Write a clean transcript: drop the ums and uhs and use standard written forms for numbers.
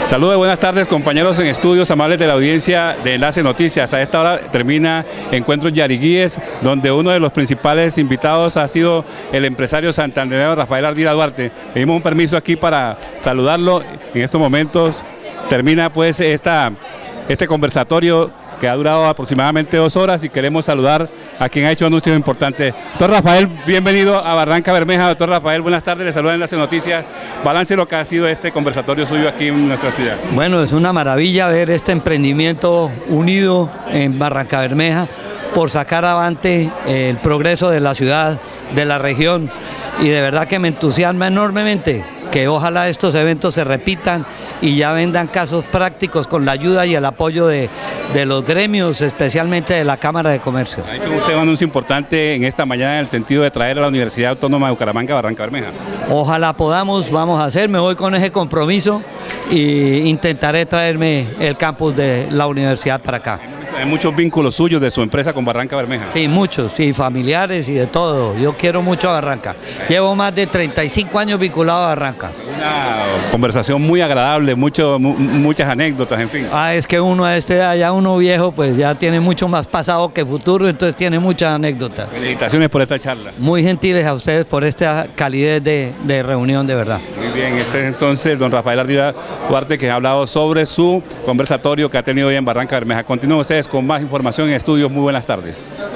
Saludos, buenas tardes compañeros en estudios, amables de la audiencia de Enlace Noticias. A esta hora termina Encuentros Yariguíes, donde uno de los principales invitados ha sido el empresario santandereano Rafael Ardila Duarte. Pedimos un permiso aquí para saludarlo. En estos momentos termina pues este conversatorio que ha durado aproximadamente 2 horas y queremos saludar a quien ha hecho anuncios importantes. Doctor Rafael, bienvenido a Barranca Bermeja. Doctor Rafael, buenas tardes, le saluda Enlace Noticias. Balance lo que ha sido este conversatorio suyo aquí en nuestra ciudad. Bueno, es una maravilla ver este emprendimiento unido en Barranca Bermeja por sacar adelante el progreso de la ciudad, de la región, y de verdad que me entusiasma enormemente que ojalá estos eventos se repitan y ya vendan casos prácticos con la ayuda y el apoyo de los gremios, especialmente de la Cámara de Comercio. Ha hecho usted un anuncio importante en esta mañana en el sentido de traer a la Universidad Autónoma de Bucaramanga a Barranca Bermeja. Ojalá podamos, vamos a hacer, me voy con ese compromiso e intentaré traerme el campus de la universidad para acá. Hay muchos vínculos suyos de su empresa con Barranca Bermeja. Sí, muchos, sí, familiares y de todo. Yo quiero mucho a Barranca. Llevo más de 35 años vinculado a Barranca. Una conversación muy agradable, muchas anécdotas, en fin. Es que uno a esta edad, ya uno viejo, pues ya tiene mucho más pasado que futuro, entonces tiene muchas anécdotas. Felicitaciones por esta charla. Muy gentiles a ustedes por esta calidez de reunión, de verdad. Muy bien, este es entonces don Rafael Ardila Duarte, que ha hablado sobre su conversatorio que ha tenido hoy en Barranca Bermeja. Continúen ustedes con más información en estudios. Muy buenas tardes.